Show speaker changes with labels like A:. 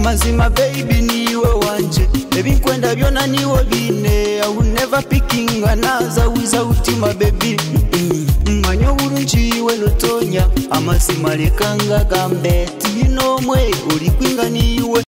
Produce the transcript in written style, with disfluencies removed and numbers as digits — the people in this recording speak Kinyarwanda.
A: mazima baby niwe wanje ebinkwenda byona niwe bine I will never picking another without my baby manyo burungi we lotonya amazima lekanga gambe tinomwe uri kwinga niwe